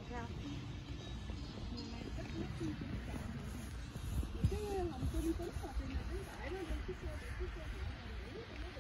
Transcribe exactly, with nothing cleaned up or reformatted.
sao? Cái lòng tin tính là từ nào đến tại nó cái xe cái xe